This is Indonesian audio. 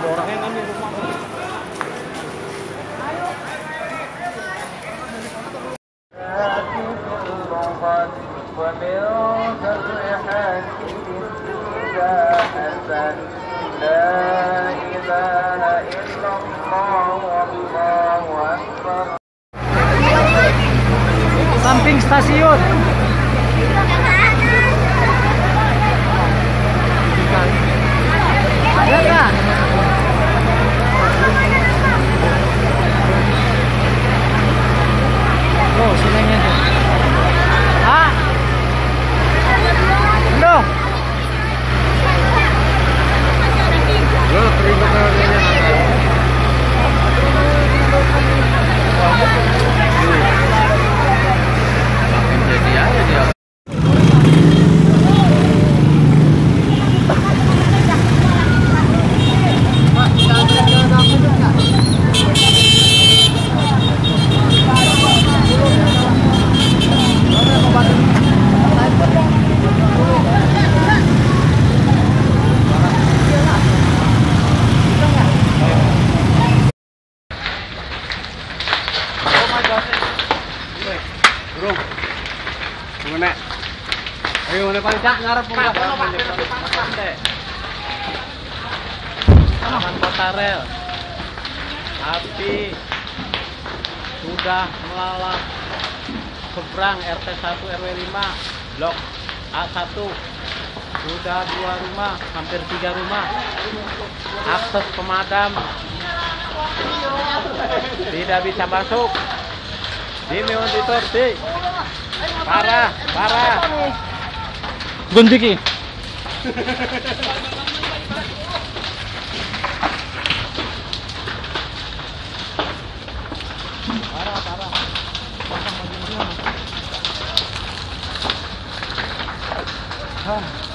orangnya kan di rumah. Samping stasiun. Ada nggak? Oh, sinengnya tuh. Ah, belum. Gimana? Ayo mana paling cak ngarep Taman Kota Rel. Api sudah melalap seberang RT 1 RW 5 Blok A1. Sudah 2 rumah, hampir 3 rumah. Akses pemadam tidak bisa masuk. Ini monitor sih. Parah. Gunting. Parah.